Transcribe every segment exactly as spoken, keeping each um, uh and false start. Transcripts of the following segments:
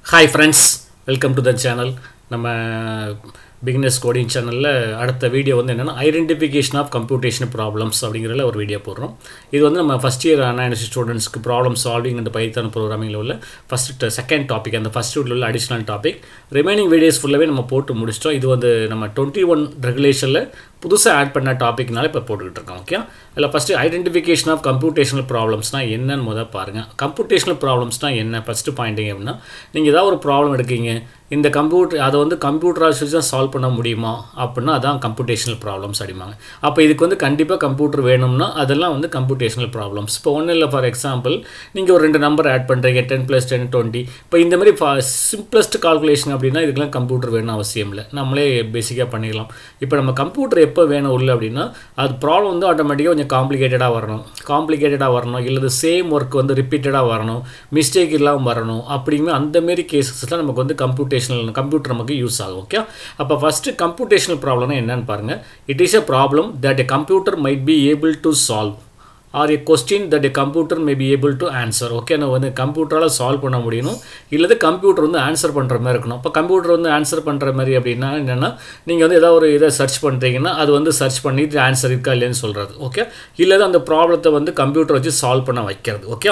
Hi friends, welcome to the channel. நம்ம beginners coding channel அடுத்த video வந்து என்னன்னா identification of computational problems அப்படிங்கறதுல ஒரு வீடியோ போடுறோம். இது வந்து நம்ம first year analysis students க்கு problem solving and python programming ல உள்ள first second topic and the first ல உள்ள additional topic. remaining videos ஃபுல்லாவே நம்ம போட்டு முடிச்சிட்டோம். இது வந்து நம்ம twenty-one regulationல புதுசா ஆட் பண்ண டாபிக்னால இப்ப போட்டுக்கிட்டு இருக்கோம். ஓகே. இல்ல first identification of computational problems னா என்னன்னு முத பாருங்க. computational problems னா என்ன first பாயிண்ட் என்னன்னா நீங்க ஏதாவது ஒரு ப்ராப்ளம் எடுக்கீங்க. இந்த கம்ப்யூட்டர் அத வந்து கம்ப்யூட்டரா வச்சு சால்வ் பண்ண முடியுமா அப்படினா அதான் கம்ப்யூட்டேஷனல் ப்ராப்ளம்ஸ் அப்படிமாங்க. அப்ப இதுக்கு வந்து கண்டிப்பா கம்ப்யூட்டர் வேணும்னா அதெல்லாம் வந்து கம்ப்யூட்டேஷனல் ப்ராப்ளம்ஸ். இப்போ ஒண்ணு இல்ல ஃபார் எக்ஸாம்பிள் நீங்க ஒரு ரெண்டு நம்பர் ஆட் பண்றீங்க ten plus ten twenty. இப்போ இந்த மாதிரி சிம்பிளஸ்ட் கால்குலேஷன் அப்படினா இதுக்கெல்லாம் கம்ப்யூட்டர் வேணும் அவசியம் இல்ல. நம்மளே பேசிக்கா பண்ணிடலாம். இப்போ நம்ம கம்ப்யூட்டர் எப்ப வேணும் உள்ள அப்படினா அது ப்ராப்ளம் வந்து ஆட்டோமேட்டிக்கா கொஞ்சம் காம்ப்ளிகேட்டடா வரணும். காம்ப்ளிகேட்டடா வரணும் இல்ல சேம் வர்க் வந்து ரிப்பீட்டடா வரணும். மிஸ்டேக் இல்லாம வரணும். அப்படிங்க அந்த மாதிரி கேसेसல நமக்கு வந்து கம்ப்யூட்டர் computer நமக்கு யூஸ் ஆகும். ஓகே. அப்ப first computational problem என்னன்னு பாருங்க. It is a problem that a computer might be able to solve or a question that a computer may be able to answer. Okay. நான் வந்து கம்ப்யூட்டரால solve பண்ண முடியணும் இல்ல கம்ப்யூட்டர் வந்து ஆன்சர் பண்ற மாதிரி இருக்கணும். அப்ப கம்ப்யூட்டர் வந்து ஆன்சர் பண்ற மாதிரி அப்படினா என்னன்னா நீங்க வந்து ஏதாவது ஒரு இத சர்ச் பண்றீங்கன்னா அது வந்து சர்ச் பண்ணிட்டு ஆன்சர் இருக்கா இல்லையான்னு சொல்றது. ஓகே. இல்ல அந்த ப்ராப்ளத்தை வந்து கம்ப்யூட்டர் வச்சு சால்வ் பண்ண வைக்கிறது. ஓகே.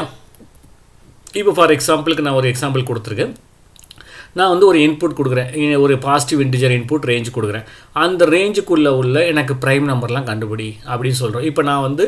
இப்போ ஃபார் எக்ஸாம்பிளுக்கு நான் ஒரு எக்ஸாம்பிள் கொடுத்திருக்கேன். நான் வந்து ஒரு இன்புட் கொடுக்குறேன். ஒரு பாசிட்டிவ் இன்டிஜர் இன்புட் ரேஞ்ச் கொடுக்குறேன். அந்த ரேஞ்சுக்குள்ள உள்ள எனக்கு பிரைம் நம்பர்லாம் கண்டுபிடி அப்படின்னு சொல்றோம். இப்போ நான் வந்து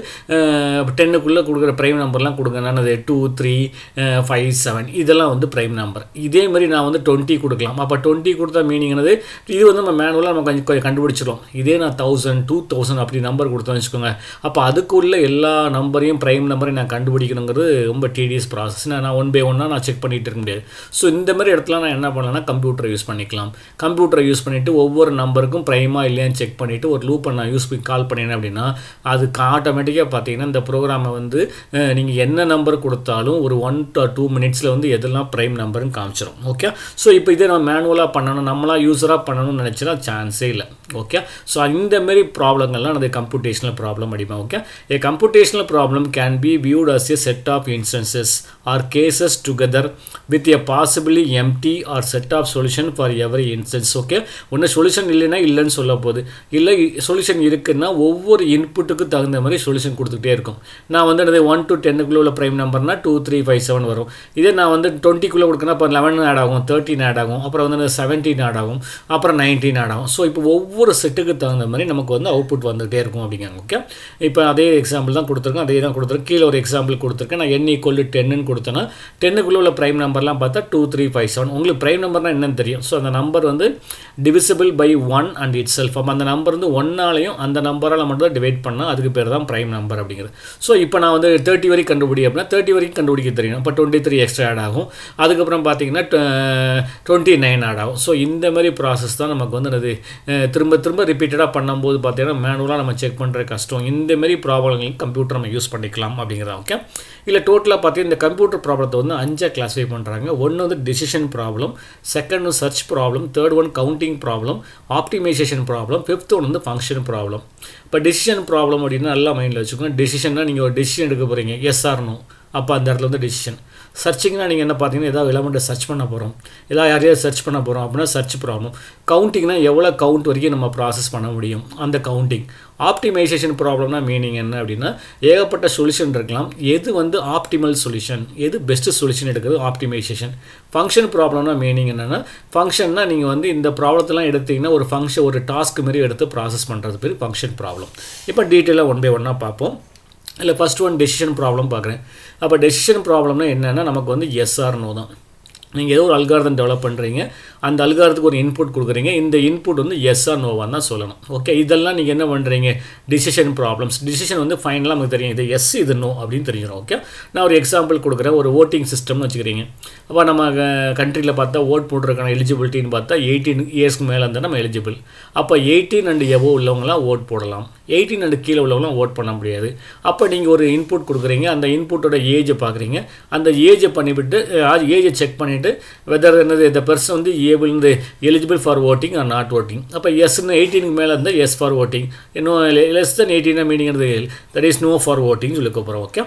ten க்குள்ள கொடுக்குற பிரைம் நம்பர்லாம் கொடுங்க. நான் அது two three five seven இதெல்லாம் வந்து பிரைம் நம்பர். இதே மாதிரி நான் வந்து twenty கொடுக்கலாம். அப்ப twenty கொடுத்தா மீனிங் என்னது? இது வந்து நம்ம மேனுவலா நம்ம கொஞ்சம் கண்டுபிடிச்சிரோம். இதே நான் one thousand two thousand அப்படி நம்பர் கொடுத்தா வெச்சுக்கோங்க. அப்ப அதுக்குள்ள எல்லா நம்பரையும் பிரைம் நம்பரையும் நான் கண்டுபிடிக்கணும்ங்கிறது ரொம்ப tedious process. நான் one by one நான் செக் பண்ணிட்டு இருக்க முடியாது. சோ இந்த மாதிரி இடத்துல நான் என்ன பண்ணலாம்னா கம்ப்யூட்டர் யூஸ் பண்ணிக்கலாம். கம்ப்யூட்டர் யூஸ் பண்ணிட்டு ஒவ்வொரு நம்பருக்கும் பிரைமா இல்லையான்னு செக் பண்ணிட்டு ஒரு லூப்பை நான் யூஸ் பண்ணி கால் பண்ணேன் அப்படினா அது ஆட்டோமேட்டிக்கா பாத்தீங்கன்னா இந்த புரோகிராமை வந்து நீங்க என்ன நம்பர் கொடுத்தாலும் ஒரு one or two மினிட்ஸ்ல வந்து எதெல்லாம் பிரைம் நம்பர்னு காமிச்சிரும். ஓகே. சோ இப்போ இத நான் மேனுவலா பண்ணனும் நம்மளா யூசரா பண்ணனும்னு நினைச்சா சான்ஸே இல்ல. ஓகே. சோ இந்த மாதிரி ப்ராப்ளங்கள்லாம் அது கம்ப்யூட்டேஷனல் ப்ராப்ளம் அப்படிமா. Okay. A computational problem can be viewed as a set of instances or cases together with a possibly empty or set of solution for every instance. Okay. ஒண்ணு solution இல்லனா இல்லன்னு சொல்ல போகுது. இல்ல சொல்யூஷன் இருக்குன்னா ஒவ்வொரு இன்புட்டுக்கு தகுந்த மாதிரி சொல்யூஷன் கொடுத்துட்டே இருக்கும். நான் வந்து அது one to ten குள்ள உள்ள பிரைம் நம்பர்னா two three five seven வரும். இதே நான் வந்து twenty குள்ள கொடுக்கனா அப்ப eleven ஆட் ஆகும், thirteen ஆட் ஆகும், அப்புறம் வந்து seventeen ஆட் ஆகும், அப்புறம் nineteen ஆட் ஆகும். சோ இப்போ ஒவ்வொரு செட்டுக்கு தகுந்த மாதிரி நமக்கு வந்து அவுட்புட் வந்துட்டே இருக்கும் அப்படிங்க. ஓகே. இப்போ அதே எக்ஸாம்பிள் தான் கொடுத்திருக்கேன். அதே தான் கொடுத்திருக்கேன். கீழ ஒரு எக்ஸாம்பிள் கொடுத்திருக்கேன். நான் n = ten ன்னு கொடுத்தனா ten குள்ள உள்ள பிரைம் நம்பர்லாம் பார்த்தா two three five seven. உங்களுக்கு பிரைம் நம்பர்னா என்னன்னு தெரியும். சோ அந்த நம்பர் வந்து divisible by one and itself. அப்ப அந்த நம்பர் வந்து one ஆலயும் அந்த நம்பரால மட்டும் டிவைட் பண்ணா அதுக்கு பேர் தான் பிரைம் நம்பர் அப்படிங்கிறது. சோ இப்போ நான் வந்து thirty வரை கண்டுபிடி அப்படினா thirty வரைக்கும் கண்டுபிடிக்க தெரியும். அப்ப twenty-three எக்ஸ்ட்ரா ஆட் ஆகும். அதுக்கு அப்புறம் பாத்தீங்கன்னா twenty-nine ஆட் ஆகும். சோ இந்த மாதிரி process தான் நமக்கு வந்து அது திரும்ப திரும்ப ரிப்பீட்டடா பண்ணும்போது பாத்தீங்கன்னா மேனுவலா நம்ம செக் பண்றது கஷ்டம். இந்த மாதிரி ப்ராப்ளங்களுக்கு கம்ப்யூட்டர் நம்ம யூஸ் பண்ணிக்கலாம் அப்படிங்கறது. ஓகே. இல்ல டோட்டலா பாத்தீங்கன்னா இந்த கம்ப்யூட்டர் ப்ராப்ளத்தை வந்து அஞ்சா கிளாஸிஃபை பண்றாங்க. ஒன்னு வந்து டிசிஷன் ப்ராப்ளம், செகண்ட் வந்து search problem, third one counting problem, optimization problem, fifth one வந்து ஃபங்க்ஷன் ப்ராப்ளம். இப்போ டிசிஷன் ப்ராப்ளம் அப்படினா நல்லா மைண்ட்ல வச்சுக்கோங்க. டிசிஷன்னா நீங்க ஒரு டிசிஷன் எடுக்க போறீங்க. Yes or no. அப்ப அந்த இடத்துல வந்து டிசிஷன். சர்ச்சிங்னா நீங்க என்ன பாத்தீங்கன்னா ஏதாவது எலிமெண்ட்டை சர்ச் பண்ண போறோம். ஏதாவது யாரையாவது சர்ச் பண்ண போறோம் அப்படினா சர்ச் ப்ராப்ளம். கவுண்டிங்னா எவ்வளவு கவுண்ட் வரைக்கும் நம்ம process பண்ண முடியும் அந்த கவுண்டிங். ஆப்டிமைசேஷன் ப்ராப்ளம்னா மீனிங் என்ன அப்படினா ஏகப்பட்ட சொல்யூஷன் இருக்கலாம். எது வந்து ஆப்டிமல் சொல்யூஷன், எது பெஸ்ட் சொல்யூஷன் எடுக்கிறது ஆப்டிமைசேஷன். ஃபங்க்ஷன் ப்ராப்ளம்னா மீனிங் என்னன்னா ஃபங்க்ஷன்னா நீங்க வந்து இந்த ப்ராப்ளத்தெல்லாம் எடுத்தீங்கன்னா ஒரு ஃபங்க்ஷன் ஒரு டாஸ்க் மாதிரி எடுத்து process பண்றது பேரு ஃபங்க்ஷன் ப்ராப்ளம். இப்போ டீடைலா ஒன் பை ஒன்னா பாப்போம். இல்ல ஃபர்ஸ்ட் ஒன் டெசிஷன் ப்ராப்ளம் பார்க்கறேன். அப்ப டெசிஷன் ப்ராப்ளம்னா என்னன்னா நமக்கு வந்து எஸ் ஆர் நோ தான். நீங்க ஏதோ ஒரு அல்காரிதம் டெவலப் பண்றீங்க. அந்த அல்காரிதத்துக்கு ஒரு இன்புட் கொடுக்குறீங்க. இந்த இன்புட் வந்து எஸ் ஆர் நோவா தான் சொல்லணும். ஓகே. இதெல்லாம் நீங்க என்ன பண்றீங்க? Decision problems. டிசிஷன் வந்து ஃபைனலா நமக்கு தெரியும். இது எஸ் இது நோ அப்படினு தெரிஞ்சிரும். ஓகே. நான் ஒரு எக்ஸாம்பிள் கொடுக்குறேன். ஒரு வோட்டிங் சிஸ்டம்னு வச்சுக்கிறீங்க. அப்ப நம்ம கண்ட்ரில பார்த்தா வோட் போடுறதுக்கான எலிஜிபிலிட்டின்னு பார்த்தா eighteen இயர்ஸ்க்கு மேல இருந்தா நம்ம எலிஜிபிள். அப்ப eighteen and above உள்ளவங்கலாம் வோட் போடலாம். eighteen and கீழ உள்ளவங்கலாம் வோட் பண்ண முடியாது. அப்ப நீங்க ஒரு இன்புட் கொடுக்குறீங்க. அந்த இன்புட்டோட ஏஜ் பாக்குறீங்க. அந்த ஏஜ் பண்ணிவிட்டு ஏஜ் செக் பண்ணிட்டு whether the person வந்து able and eligible for voting or not voting. அப்ப yes ன்னு eighteen க்கு மேல இருந்தா yes for voting. இன்னும் less than eighteen meaning that is no for voting சொல்லிக்க போறோம். ஓகே.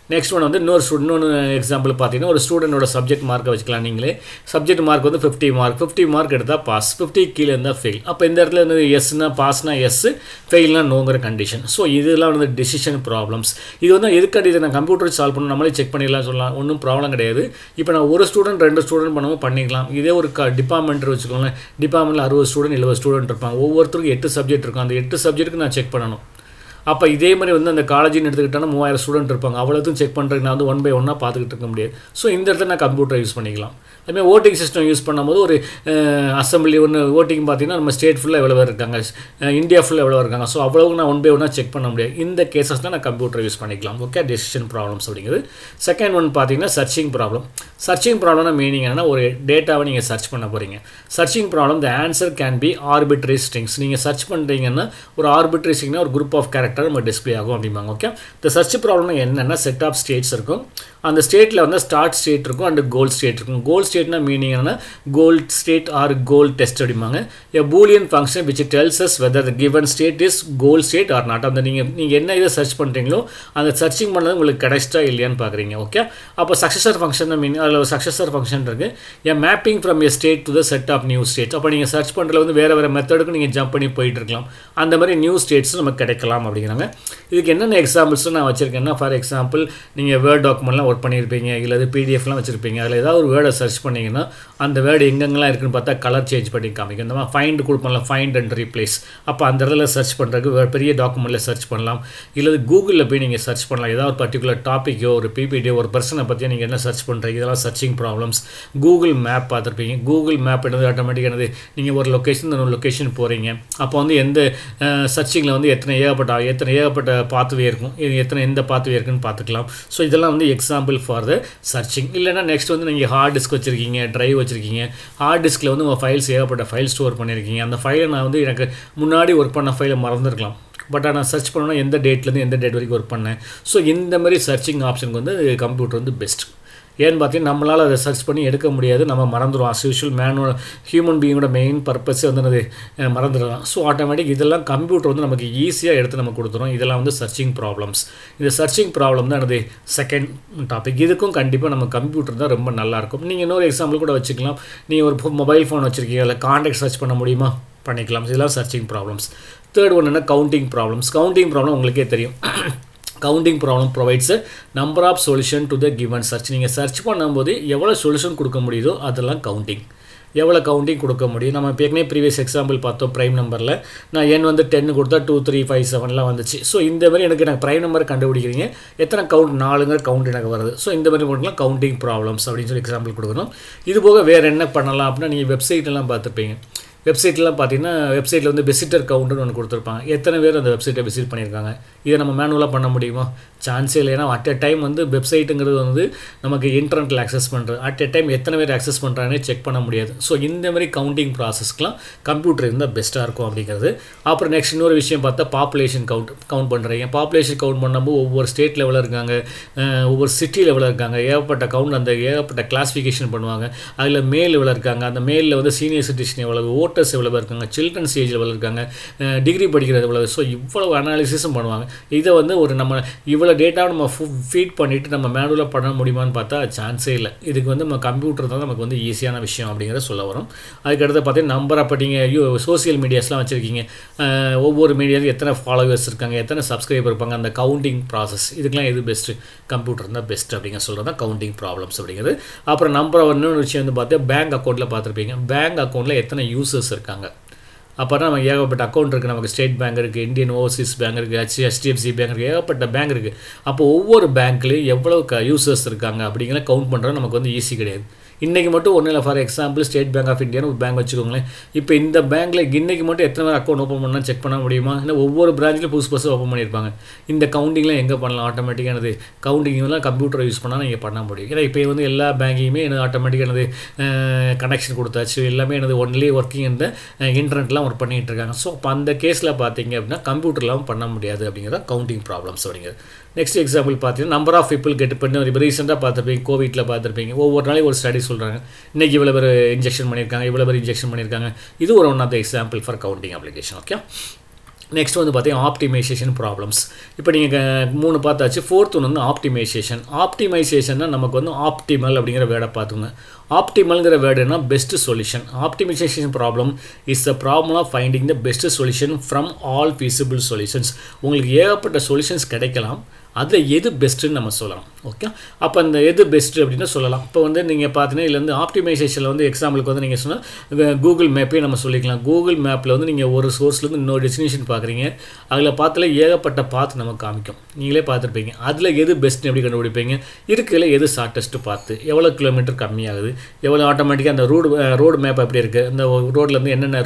நெக்ஸ்ட் ஒன் வந்து இன்னொரு ஸ்டூடெண்ட் இன்னொன்று எக்ஸாம்பிள் பார்த்தீங்கன்னா ஒரு ஸ்டூடெண்டோட சப்ஜெக்ட் மார்க்கை வச்சுக்கலாம் நீங்களே. சப்ஜெக்ட் மார்க் வந்து ஃபிஃப்டி மார்க் ஃபிஃப்டி மார்க் எடுத்தால் பாஸ், ஃபிஃப்டி கீழே இருந்தால் ஃபெயில். அப்போ இந்த இடத்துல வந்து எஸ்னா பாஸ்னா எஸ், ஃபெயில்னா நோங்கிற கண்டிஷன். ஸோ இதெல்லாம் வந்து டிசிஷன் ப்ராப்ளம்ஸ். இது வந்து எதுக்காடி இதை நான் கம்ப்யூட்டர் சால்வ் பண்ணணும், நம்மளே செக் பண்ணிடலாம் சொல்லலாம், ஒன்றும் ப்ராப்ளம் கிடையாது. இப்போ நான் ஒரு ஸ்டூடெண்ட் ரெண்டு ஸ்டூடெண்ட் பண்ணுவோம் பண்ணிக்கலாம். இதே ஒரு க டிபார்ட்மெண்ட் வச்சுக்கோங்களேன், டிபார்ட்மெண்ட்டில் அறுபது ஸ்டூடெண்ட் எழுபது ஸ்டூடெண்ட் இருப்பாங்க, ஒவ்வொருத்தருக்கும் எட்டு சப்ஜெக்ட் இருக்கும். அந்த எட்டு சப்ஜெக்ட்டுக்கு நான் செக் பண்ணணும். அப்போ இதே மாதிரி வந்து அந்த காலேஜின்னு எடுத்துக்கிட்டோன்னா மூவாயிரம் ஸ்டூடெண்ட் இருப்பாங்க, அவ்வளோதும் செக் பண்ணுறதுக்கு நான் வந்து ஒன் பை ஒன்னாக பார்த்துக்கிட்டு இருக்க முடியாது. ஸோ இந்த இடத்துல நான் கம்ப்யூட்டர் யூஸ் பண்ணிக்கலாம். அதுமாதிரி ஓட்டிங் சிஸ்டம் யூஸ் பண்ணும்போது ஒரு அசம்பிளி ஒன்று ஓட்டிங் பார்த்தீங்கன்னா நம்ம ஸ்டேட் ஃபுல்லாக எவ்வளோ பேர் இருக்காங்க, இந்தியா ஃபுல்லாக எவ்வளோ இருக்காங்க. ஸோ அவ்வளோக்கு நான் ஒன் பை ஒன்னாக செக் பண்ண முடியாது. இந்த கேசஸ் தான் நான் கம்ப்யூட்டர் யூஸ் பண்ணிக்கலாம். ஓகே, டெசிஷன் ப்ராப்ளம்ஸ் அப்படிங்கிறது. செகண்ட் ஒன் பார்த்தீங்கன்னா சர்ச்சிங் ப்ராப்ளம். சர்ச்சிங் ப்ராப்ளம்னா மீனிங் என்னன்னா ஒரு டேட்டாவை நீங்கள் சர்ச் பண்ண போகிறீங்க. Searching problem the answer can be arbitrary strings. நீங்கள் சர்ச் பண்ணுறீங்கன்னா ஒரு ஆர்பிட்ரரி ஸ்ட்ரிங்னா ஒரு குரூப் ஆஃப் கேரக்டர் நம்ம டிஸ்பிளே ஆகும் அப்படிம்பாங்க. ஓகே, இந்த சர்ச் ப்ராப்ளம் என்னென்னா செட் ஆஃப் ஸ்டேட்ஸ் இருக்கும். அந்த ஸ்டேட்டில் வந்து ஸ்டார்ட் ஸ்டேட் இருக்கும் அண்ட் கோல் ஸ்டேட் இருக்கும். கோல் ஸ்டேட்னா மீனிங் என்னன்னா goal state or goal test அப்படிம்பாங்க. A Boolean function which tells us whether the given state is goal state or not. அந்த நீங்கள் நீங்கள் என்ன இதை சர்ச் பண்ணுறீங்களோ அந்த சர்ச்சிங் பண்ணது உங்களுக்கு கிடைச்சிட்டா இல்லையான்னு பார்க்குறீங்க. ஓகே, அப்போ சக்ஸஸர் ஃபங்க்ஷன் தான் மீனிங். அதில் ஒரு சக்ஸஸர் ஃபங்க்ஷன் இருக்குது. A mapping from a state to the set of new states. அப்போ நீங்கள் சர்ச் பண்ணுறதுல வந்து வேறு வேறு மெத்தடுக்கு நீங்கள் ஜம்ப் பண்ணி போயிட்டு இருக்கலாம். அந்த மாதிரி நியூ ஸ்டேட்ஸ் நமக்கு கிடைக்கலாம் அப்படிங்கிறாங்க. இதுக்கு என்னென்ன எக்ஸாம்பிள்ஸ் நான் வச்சுருக்கேன்னா, ஃபார் எக்ஸாம்பிள் நீங்கள் வேர்ட் டாக்குமெண்ட்லாம் ஒர்க் பண்ணியிருப்பீங்க, இல்லை பிடிஎஃப்லாம் வச்சுருப்பீங்க. அதில் ஏதாவது ஒரு வேர்டை சர்ச் பண்ணிங்கன்னா அந்த வேர்டு எங்கெங்கெல்லாம் இருக்குன்னு பார்த்தா கலர் சேஞ்ச் பண்ணி காமிக்கும். இந்த மாதிரி ஃபைண்ட் கொடுப்போம்ல, ஃபைண்ட் அண்ட் ரீப்ளேஸ். அப்போ அந்த இடத்துல சர்ச் பண்ணுறதுக்கு பெரிய டாக்குமெண்ட்டில் சர்ச் பண்ணலாம். இல்லை கூகுளில் போய் நீங்கள் சர்ச் பண்ணலாம். ஏதாவது ஒரு பர்டிகுலர் டாப்பிக்கோ ஒரு பிபிடியோ ஒரு பர்சனை பற்றியோ நீங்கள் என்ன சர்ச் பண்ணுறீங்க, இதெல்லாம் சர்ச்சிங் ப்ராப்ளம்ஸ். கூகுள் மேப் பார்த்துருப்பீங்க. கூகுள் மேப் என்னது ஆட்டோமேட்டிக்காக என்னது, நீங்கள் ஒரு லொக்கேஷன் ஒரு லொக்கேஷன் போகிறீங்க, அப்போ வந்து எந்த சர்ச்சிங்கில் வந்து எத்தனை ஏகப்பட்ட எத்தனை ஏகப்பட்ட பாத்துவே இருக்கும், எத்தனை எந்த பாத்துவே இருக்குன்னு பார்த்துக்கலாம். ஸோ இதெல்லாம் வந்து எக்ஸாம்பிள் ஃபார் த சர்ச்சிங். இல்லைனா நெக்ஸ்ட் வந்து நீங்கள் ஹார்ட் டிஸ்க் வச்சுருக்கீங்க, ட்ரைவ் வச்சுருக்கீங்க. ஹார்ட் டிஸ்கில் வந்து உங்கள் ஃபைல்ஸ் ஏகப்பட்ட ஃபைல் ஸ்டோர் பண்ணியிருக்கீங்க. அந்த ஃபைலை நான் வந்து எனக்கு முன்னாடி ஒர்க் பண்ண ஃபைலை மறந்துருக்கலாம், பட் ஆனால் சர்ச் பண்ணணும்னா எந்த டேட்லேருந்து எந்த டேட் வரைக்கும் ஒர்க் பண்ணேன். ஸோ இந்த மாதிரி சர்ச்சிங் ஆப்ஷனுக்கு வந்து கம்ப்யூட்டர் வந்து பெஸ்ட். ஏன்னு பார்த்தீங்கன்னா நம்மளால் அதை சர்ச் பண்ணி எடுக்க முடியாது, நம்ம மறந்துடுவோம். அஸ் யூஷுவல் மேனோட ஹியூமன் பீயிங்கோட மெயின் பர்பஸே வந்து அது மறந்துடலாம். ஸோ ஆட்டோமேட்டிக் இதெல்லாம் கம்ப்யூட்டர் வந்து நமக்கு ஈஸியாக எடுத்து நம்ம கொடுத்துரும். இதெல்லாம் வந்து சர்ச்சிங் ப்ராப்ளம்ஸ். இந்த சர்ச்சிங் ப்ராப்ளம் தான் எனது செகண்ட் டாபிக். இதுக்கும் கண்டிப்பாக நம்ம கம்ப்யூட்டர் தான் ரொம்ப நல்லாயிருக்கும். நீங்கள் இன்னொரு எக்ஸாம்பிள் கூட வச்சுக்கலாம். நீங்கள் ஒரு மொபைல் ஃபோன் வச்சுருக்கீங்க, அதில் கான்டாக்ட் சர்ச் பண்ண முடியுமா, பண்ணிக்கலாம். இதெல்லாம் சர்ச்சிங் ப்ராப்ளம்ஸ். தேர்ட் ஒன் என்ன, கவுண்டிங் ப்ராப்ளம்ஸ். கவுண்டிங் ப்ராப்ளம் உங்களுக்கே தெரியும். Counting problem provides a number of solution to the given search. நீங்கள் சர்ச் பண்ணும்போது எவ்வளோ சொல்யூஷன் கொடுக்க முடியுதோ அதெல்லாம் கவுண்டிங். எவ்வளோ கவுண்டிங் கொடுக்க முடியும். நம்ம இப்போ ஏற்கனவே ப்ரீவியஸ் எக்ஸாம்பிள் பார்த்தோம். ப்ரைம் நம்பரில் நான் என் வந்து டென்னு கொடுத்தா டூ த்ரீ ஃபைவ் செவன்லாம் வந்துச்சு. ஸோ இந்த மாதிரி எனக்கு எனக்கு ப்ரைம் நம்பர் கண்டுபிடிக்கிறீங்க, எத்தனை கவுண்ட் நாலுங்கிற கவுண்ட் எனக்கு வருது. ஸோ இந்த மாதிரி கொடுக்கலாம் கவுண்டிங் ப்ராப்ளம்ஸ் அப்படின்னு சொல்லி எக்ஸாம்பிள் கொடுக்கணும். இது போக வேறு என்ன பண்ணலாம் அப்படின்னா, நீங்கள் வெப்சைட்லாம் பார்த்துருப்பீங்க. வெப்சைட்லாம் பார்த்தீங்கன்னா வெப்சைட்டில் வந்து விசிட்டர் கவுண்ட்னு ஒன்று கொடுத்துருப்பாங்க. எத்தனை பேர் அந்த வெப்சைட்டை விசிட் பண்ணியிருக்காங்க. இதை நம்ம மேனுவலாக பண்ண முடியுமா, சான்ஸே இல்லை. ஏன்னா அட் எ டைம் வந்து வெப்சைட்டுங்கிறது வந்து நமக்கு இன்டர்நெட்டில் அக்சஸ் பண்ணுறது, அட் எ டைம் எத்தனை பேர் அக்சஸ் பண்ணுறாங்கன்னே செக் பண்ண முடியாது. ஸோ இந்த மாதிரி கவுண்டிங் ப்ராசஸ்க்கெலாம் கம்ப்யூட்டர் இருந்தால் பெஸ்ட்டாக இருக்கும் அப்படிங்கிறது. அப்புறம் நெக்ஸ்ட் இன்னொரு விஷயம் பார்த்தா பாப்புலேஷன் கவுண்ட் கவுண்ட் பண்ணுறீங்க. பாப்புலேஷன் கவுண்ட் பண்ணும்போது ஒவ்வொரு ஸ்டேட் லெவலில் இருக்காங்க, ஒவ்வொரு சிட்டி லெவலில் இருக்காங்க, ஏகப்பட்ட கவுண்ட் அந்த ஏகப்பட்ட கிளாஸிஃபிகேஷன் பண்ணுவாங்க. அதில் மேல் லெவலில் இருக்காங்க, அந்த மேலில் வந்து சீனியர் சிட்டிசன் எவ்வளவு, ஓட்டர்ஸ் எவ்வளோ இருக்காங்க, சில்ட்ரன்ஸ் ஏஜ் எவ்வளோ இருக்காங்க, டிகிரி படிக்கிறது எவ்வளோ. ஸோ இவ்வளோ அனாலிசிஸும் பண்ணுவாங்க. இதை வந்து ஒரு நம்ம இவ்வளோ டேட்டாவை நம்ம ஃபீட் பண்ணிவிட்டு நம்ம மேனுவலாக பண்ண முடியுமான்னு பார்த்தா சான்ஸே இல்லை. இதுக்கு வந்து நம்ம கம்ப்யூட்டர் தான் நமக்கு வந்து ஈஸியான விஷயம் அப்படிங்கிறத சொல்ல வரும். அதுக்கடுத்து பார்த்தீங்கன்னா நம்பர் அப்போ நீங்கள் சோசியல் மீடியாஸ்லாம் வச்சுருக்கீங்க, ஒவ்வொரு மீடியாவில் எத்தனை ஃபாலோவர்ஸ் இருக்காங்க, எத்தனை சப்ஸ்கிரைபர் இருப்பாங்க, அந்த கவுண்டிங் ப்ராசஸ். இதுக்கெலாம் எது பெஸ்ட்டு, கம்ப்யூட்டர் தான் பெஸ்ட் அப்படிங்கிற சொல்கிறது தான் கவுண்டிங் ப்ராப்ளம்ஸ் அப்படிங்கிறது. அப்புறம் நம்பர் இன்னொரு விஷயம் வந்து பார்த்தா பேங்க் அக்கௌண்ட்டில் பார்த்துருப்பீங்க. பேங்க் அக்கௌண்ட்டில் எத்தனை யூசர்ஸ் இருக்காங்க. அப்போ தான் நமக்கு ஏகப்பட்ட அக்கௌண்ட் இருக்குது. நமக்கு ஸ்டேட் பேங்க் இருக்குது, இந்தியன் ஓவர்சீஸ் பேங்க் இருக்குது, ஹெச் ஹெச்டிஎஃப்சி பேங்க் இருக்குது, ஏகப்பட்ட பேங்க் இருக்குது. அப்போ ஒவ்வொரு பேங்க்லேயும் எவ்வளோ க யூசர்ஸ் இருக்காங்க அப்படிங்கிற கவுண்ட் பண்ணுறது நமக்கு வந்து ஈஸி கிடையாது. இன்றைக்கி மட்டும் ஒன்றும் இல்லை. For example state bank of இந்தியான்னு ஒரு பேங்க் வச்சுக்கோங்களேன். இப்போ இந்த பேங்க்கில் இன்றைக்கி மட்டும் எத்தனை பேர் அக்கௌண்ட் ஓப்பன் பண்ணால் செக் பண்ண முடியுமா? இல்லை ஒவ்வொரு பிரான்ச்சில் புதுசு புதுசாக ஓப்பன் பண்ணியிருப்பாங்க. இந்த கவுண்டிங்லாம் எங்கே பண்ணலாம்? ஆட்டோமேட்டிக்கானது கவுண்டிங்லாம் கம்ப்யூட்டர் யூஸ் பண்ணால் நீங்கள் பண்ண முடியும். ஏன்னா இப்போ வந்து எல்லா பேங்கையுமே எனது ஆட்டோமேட்டிக்கானது கனெக்ஷன் கொடுத்தாச்சு, எல்லாமே எனது ஒன்லி ஒர்க்கிங் இந்த இன்டர்நெட்லாம் ஒர்க் பண்ணிகிட்டு இருக்காங்க. ஸோ அப்போ அந்த கேஸில் பார்த்தீங்க அப்படின்னா கம்ப்யூட்டர்லாம் பண்ண முடியாது அப்படிங்கிறத கவுண்டிங் ப்ராப்ளம்ஸ் அப்படிங்கிறது. நெக்ஸ்ட் எக்ஸாம்பிள் பார்த்தீங்கன்னா நம்பர் ஆஃப் பீப்புள் கெட் பண்ணி இப்போ ரீசெண்டாக பார்த்துருப்பீங்க, கோவிட்டில் பார்த்துருப்பீங்க. ஒவ்வொரு நாளைக்கு ஒரு ஸ்டடி சொல்கிறாங்க, இன்றைக்கி இவ்வளோ பேர் இன்ஜெக்ஷன் பண்ணியிருக்காங்க, இவ்வளோ பேர் இன்ஜெக்ஷன் பண்ணியிருக்காங்க. இது ஒரு one of the example for counting application. Okay, next வந்து பார்த்தீங்கன்னா ஆப்டிமைசேஷன் ப்ராப்ளம்ஸ். இப்போ நீங்கள் மூணு பார்த்தாச்சு. ஃபோர்த் ஒன்று வந்து ஆப்டிமைசேஷன். ஆப்டிமைசேஷன்னா நமக்கு வந்து ஆப்டிமல் அப்படிங்கிற வேர்டை பார்த்துங்க. ஆப்டிமல்ங்கிற வேர்டுனா best solution. Optimization problem is the problem of finding the best solution from all feasible solutions. உங்களுக்கு ஏகப்பட்ட சொல்யூஷன்ஸ் கிடைக்கலாம், அதில் எது பெஸ்ட்டுன்னு நம்ம சொல்லலாம். ஓகே, அப்போ அந்த எது பெஸ்ட்டு அப்படின்னு சொல்லலாம். இப்போ வந்து நீங்கள் பார்த்தீங்கன்னா இதில் வந்து ஆப்டிமைசேஷனில் வந்து எக்ஸாம்பிளுக்கு வந்து நீங்கள் சொன்னால் கூகுள் மேப்பே நம்ம சொல்லிக்கலாம். கூகுள் மேப்பில் வந்து நீங்கள் ஒரு சோர்ஸ்லேருந்து இன்னொரு டெஸ்டினேஷன் பார்க்குறீங்க, அதில் பார்த்துல ஏகப்பட்ட பாத்து நமக்கு காமிக்கும், நீங்களே பார்த்துருப்பீங்க. அதில் எது பெஸ்ட்னு எப்படி கண்டுபிடிப்பீங்க? இருக்குல்ல எது ஷார்ட்டஸ்ட்டு பார்த்து, எவ்வளோ கிலோமீட்டர் கம்மியாகுது, எவ்வளோ ஆட்டோமேட்டிக்காக அந்த ரோடு ரோடு மேப் எப்படி இருக்குது, அந்த ரோட்டில் வந்து என்னென்ன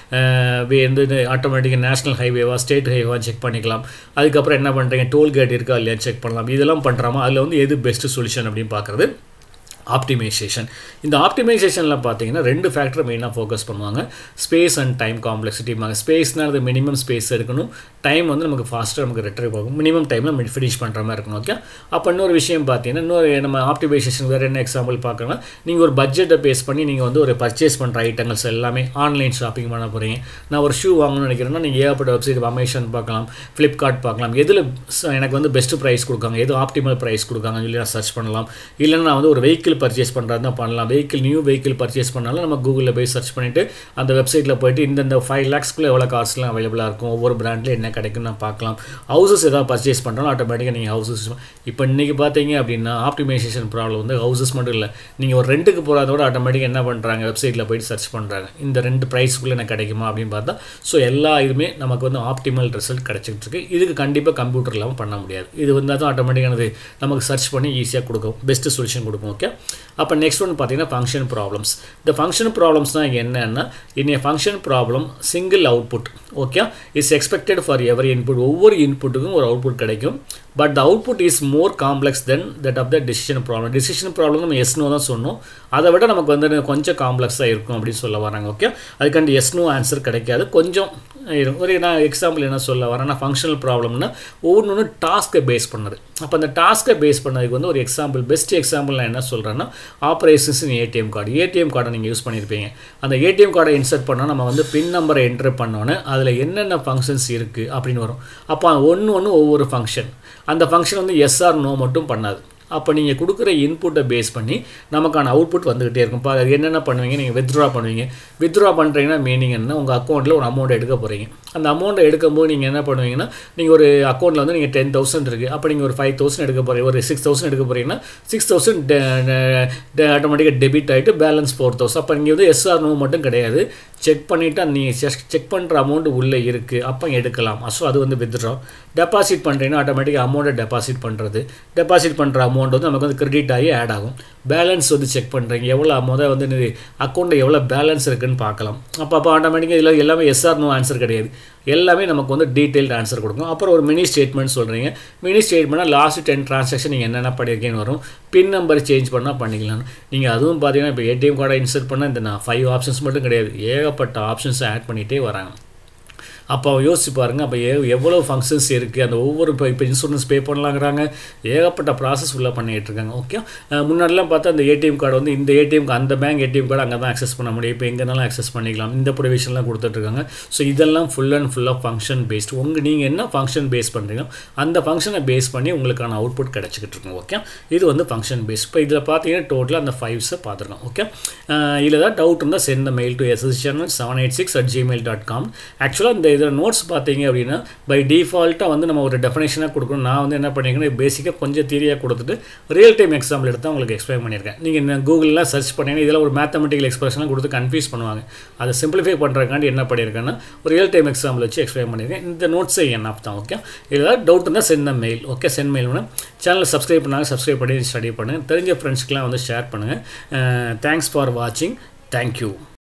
வந்து ஆட்டோமேட்டிக்காக நேஷனல் ஹைவேவா ஸ்டேட் ஹைவேவா செக் பண்ணிக்கலாம். அதுக்கப்புறம் என்ன பண்ணுறீங்க, டோல்கேட் இருக்கா இல்லையா செக் பண்ணலாம். இதெல்லாம் பண்ணுறாமா, அதில் வந்து எது பெஸ்ட் சொல்யூஷன் அப்படின்னு பார்க்குறது ஆப்டிமைசேஷன். இந்த ஆப்டிமைசேஷனில் பார்த்தீங்கன்னா ரெண்டு ஃபேக்டர் மெயினாக ஃபோக்கஸ் பண்ணுவாங்க. ஸ்பேஸ் அண்ட் டைம் காம்ப்ளெக்சிட்டிமாங்க. ஸ்பேஸ்னால் அது மினிமம் ஸ்பேஸ் எடுக்கணும், டைம் வந்து நமக்கு ஃபாஸ்ட்டாக நமக்கு ரிட்ரைவ் ஆகும், மினிமம் டைமில் நம்ம ஃபினிஷ் பண்ணுற மாதிரி இருக்கணும். ஓகே, அப்போ இன்னொரு விஷயம் பார்த்தீங்கன்னா இன்னொரு நம்ம ஆப்டிமைசேஷன் வேறு என்ன எக்ஸாம்பிள் பார்க்கலாம். நீங்கள் ஒரு பட்ஜெட்டை பேஸ் பண்ணி நீங்கள் வந்து ஒரு பர்ச்சேஸ் பண்ணுற ஐட்டங்கள்ஸ் எல்லாமே ஆன்லைன் ஷாப்பிங் பண்ண போகிறீங்க. நான் ஒரு ஷூ வாங்கணும்னு நினைக்கிறேன்னா நீங்கள் ஏகப்பட்ட வெப்சைட் அமேசான் பார்க்கலாம், ஃப்ளிப்கார்ட் பார்க்கலாம், எதில் எனக்கு வந்து பெஸ்ட்டு ப்ரைஸ் கொடுக்காங்க, எது ஆப்டிமல் ப்ரைஸ் கொடுக்காங்கன்னு சொல்லி நான் சர்ச் பண்ணலாம். இல்லைன்னா நான் வந்து ஒரு வெஹிக்கிள் பர்ச்சேஸ் பண்ணுறது தான் பண்ணலாம். வெஹிக்கிள் நியூ வெஹிக்கிள் பர்ச்சேஸ் பண்ணாலும் நம்ம கூகுளில் போய் சர்ச் பண்ணிவிட்டு அந்த வெப்சைட்டில் போய்ட்டு இந்தந்த ஃபைவ் லேக்ஸ்க்குள்ளே எவ்வளோ கார்ஸ்லாம் அவைலபிளாக இருக்கும், ஒவ்வொரு பிராண்டில் என்ன கிடைக்குன்னு நான் பார்க்கலாம். ஹவுசஸ் ஏதாவது பர்ச்சேஸ் பண்ணுறோம், ஆட்டோமேட்டிக்காக நீங்கள் ஹவுசஸ் இப்போ இன்றைக்கி பார்த்தீங்க அப்படின்னா ஆப்டிமைசேஷன் ப்ராப்ளம் வந்து ஹவுசஸ் மட்டும் இல்லை, நீங்கள் ஒரு ரெண்டுக்கு போகிறதோட ஆட்டோமேட்டிக்காக என்ன பண்ணுறாங்க, வெப்சைட்டில் போய்ட்டு சர்ச் பண்ணுறாங்க இந்த ரெண்டு ப்ரைஸ்க்குள்ளே எனக்கு கிடைக்குமா அப்படின்னு பார்த்தா ஸோ எல்லா இதுவுமே நமக்கு வந்து ஆப்டிமல் ரிசல்ட் கிடைச்சிட்டு இருக்கு. இதுக்கு கண்டிப்பாக கம்ப்யூட்டர் இல்லாமல் பண்ண முடியாது. இது வந்து தான் ஆட்டோமேட்டிக்கானது நமக்கு சர்ச் பண்ணி ஈஸியாக கொடுக்கும், பெஸ்ட் சொல்யூஷன் கொடுக்கும். ஓகே, அப்போ நெக்ஸ்ட் ஒன்று பார்த்தீங்கன்னா ஃபங்க்ஷன் ப்ராப்ளம்ஸ். இந்த ஃபங்க்ஷன் ப்ராப்ளம்ஸ்னால் என்னென்னா in a function problem single output okay is expected for every input. ஒவ்வொரு இன்புட்டுக்கும் ஒரு அவுட்புட் கிடைக்கும். But the output is more complex then that of the decision problem. Decision problem நம்ம எஸ்னோ தான் சொன்னோம், அதை விட நமக்கு வந்து கொஞ்சம் காம்ப்ளெக்ஸாக இருக்கும் அப்படின்னு சொல்ல வராங்க. ஓகே, அதுக்காண்டி எஸ்னோ ஆன்சர் கிடைக்காது, கொஞ்சம் ஒரு நான் எக்ஸாம்பிள் என்ன சொல்ல வரேன்னா ஃபங்க்ஷனல் ப்ராப்ளம்னா ஒவ்வொன்று டாஸ்க்கை பேஸ் பண்ணது. அப்போ அந்த டாஸ்க்கை பேஸ் பண்ணதுக்கு வந்து ஒரு எக்ஸாம்பிள், பெஸ்ட் எக்ஸாம்பிள் நான் என்ன சொல்கிறேன்னா operations in ATM card. ATM கார்டை நீங்கள் யூஸ் பண்ணியிருப்பீங்க. அந்த ஏடிஎம் கார்டை இன்சர்ட் பண்ணால் நம்ம வந்து பின் நம்பரை என்ட்ரு பண்ணோன்னே அதில் என்னென்ன ஃபங்க்ஷன்ஸ் இருக்குது அப்படின்னு வரும். அப்போ ஒன்று ஒன்று ஒவ்வொரு ஃபங்க்ஷன், அந்த ஃபங்க்ஷன் வந்து எஸ் ஆர் நோ மட்டும் பண்ணாது. அப்போ நீங்கள் கொடுக்குற இன்புட்டை பேஸ் பண்ணி நமக்கான அவுட்புட் வந்துக்கிட்டே இருக்கும். இப்போ அது என்னென்ன பண்ணுவீங்க, நீங்கள் வித்ட்ரா பண்ணுவீங்க. வித்ட்ரா பண்ணுறீங்கன்னா மீனிங் என்ன, உங்கள் அக்கௌண்ட்டில் ஒரு அமௌண்ட் எடுக்க போகிறீங்க. அந்த அமௌண்ட்டை எடுக்கும்போது நீங்கள் என்ன பண்ணுவீங்கன்னா நீங்கள் ஒரு அக்கௌண்ட்டில் வந்து நீங்கள் டென் தௌசண்ட் இருக்குது, அப்போ நீங்கள் ஒரு ஃபைவ் தௌசண்ட் எடுக்க போகிறீங்க, ஒரு சிக்ஸ் தௌசண்ட் எடுக்க போகிறீங்கன்னா சிக்ஸ் தௌசண்ட் ஆட்டோமேட்டிக்காக டெபிட் ஆகிட்டு பேலன்ஸ் ஃபோர் தௌசண்ட். அப்போ நீங்கள் வந்து எஸ்ஆர் நோ மட்டும் கிடையாது, செக் பண்ணிவிட்டு நீங்கள் செக் பண்ணுற அமௌண்ட் உள்ளே இருக்குது, அப்போ எடுக்கலாம். ஸோ அது வந்து வித்ட்ரா. டெபாசிட் பண்ணுறீங்கன்னா ஆட்டோமேட்டிக்காக அமௌண்ட்டை டெபாசிட் பண்ணுறது. டெபாசிட் பண்ணுற அமௌண்ட் வந்து நமக்கு வந்து கிரெடிட் ஆகி ஆட் ஆகும். பேலன்ஸ் வந்து செக் பண்ணுறீங்க, எவ்வளோ முதல் வந்து அக்கௌண்ட்டில் எவ்வளோ பேலன்ஸ் இருக்குதுன்னு பார்க்கலாம். அப்போ அப்போ ஆட்டோமேட்டிக்காக இதில் எல்லாமே எஸ்ஆர் நோ ஆன்சர் கிடையாது, எல்லாமே நமக்கு வந்து டீட்டெயில்டு ஆன்சர் கொடுக்கும். அப்புறம் ஒரு மினி ஸ்டேட்மெண்ட் சொல்கிறீங்க. மினி ஸ்டேட்மெண்ட்னா லாஸ்ட் டென் ட்ரான்சாக்ஷன் நீங்கள் என்னென்ன பண்ணியிருக்கேன்னு வரும். பின் நம்பர் சேஞ்ச் பண்ணால் பண்ணிக்கலாம். நீங்கள் அதுவும் பார்த்தீங்கன்னா இப்போ ஏடிஎம் கார்டை இன்சர்ட் பண்ணால் இந்த நான் ஃபைவ் ஆப்ஷன்ஸ் மட்டும் கிடையாது, ஏகப்பட்ட ஆப்ஷன்ஸை ஆட் பண்ணிகிட்டே வராங்க. அப்போ யோசிச்சு பாருங்கள், அப்போ எ எவ்வளோ ஃபங்க்ஷன்ஸ் இருக்குது. அந்த ஒவ்வொரு இப்போ இப்போ இன்சூரன்ஸ் பே பண்ணலாங்கிறாங்க, ஏகப்பட்ட ப்ராசஸ் ஃபுல்லாக பண்ணிகிட்டு இருக்காங்க. ஓகே, முன்னாடிலாம் பார்த்தா அந்த ஏடிஎம் கார்டு வந்து இந்த ஏடிஎம் அந்த பேங்க் ஏடிஎம் கார்டு அங்கே தான் ஆக்சஸ் பண்ண முடியும், இப்போ எங்கேனாலும் ஆக்சஸ் பண்ணிக்கலாம், இந்த ப்ரொவிஷன்லாம் கொடுத்துட்ருக்காங்க. ஸோ இதெல்லாம் ஃபுல் அண்ட் ஃபுல்லாக ஃபங்க்ஷன் பேஸ்டு. உங்கள் நீங்கள் என்ன ஃபங்க்ஷன் பேஸ் பண்ணுறீங்களோ அந்த ஃபங்க்ஷனை பேஸ் பண்ணி உங்களுக்கான அவுட்புட் கிடச்சிக்கிட்டு இருக்குங்க. ஓகே, இது வந்து ஃபங்க்ஷன் பேஸ். இப்போ இதில் பார்த்தீங்கன்னா டோட்டலாக அந்த ஃபைவ்ஸை பார்த்துருக்கோம். ஓகே, இதில் தான் டவுட் இருந்தால் send the mail to SS channel seven eight six at Gmail dot com. ஆக்சுவலாக இந்த இதில் நோட்ஸ் பார்த்தீங்க அப்படின்னா பை டிஃபால்ட்டாக வந்து நம்ம ஒரு டெஃபினேஷனாக கொடுக்கணும். நான் வந்து என்ன பண்ணியிருக்கேன், பேசிக்காக கொஞ்சம் தியரியாக கொடுத்துட்டு ரியல் டைம் எக்ஸாம்பிள் எடுத்து உங்களுக்கு எக்ஸ்பிளைன் பண்ணியிருக்கேன். நீங்கள் கூகுளில் சர்ச் பண்ணீங்கன்னா இதில் ஒரு மேத்தமெட்டிக்கல் எக்ஸ்பிரஷனாக கொடுத்து கன்ஃபியூஸ் பண்ணுவாங்க. அதை சிம்பிளிஃபை பண்ணுறதுக்காண்டி என்ன பண்ணியிருக்கேன்னா ஒரு ரியல் டைம் எக்ஸாம்பிள் வச்சு எக்ஸ்பிளைன் பண்ணியிருக்கேன். இந்த நோட்ஸை என்ன தான். ஓகே, இதில் டவுட் இருந்தால் send the mail. Okay, send mail பண்ணால் சேனலை சப்ஸ்கிரைப் பண்ணாங்க, சப்ஸ்கிரைப் பண்ணி ஸ்டடி பண்ணுங்கள், தெரிஞ்ச ஃப்ரெண்ட்ஸ்க்கெலாம் வந்து ஷேர் பண்ணுங்கள். தேங்க்ஸ் ஃபார் வாட்சிங். தேங்க்யூ.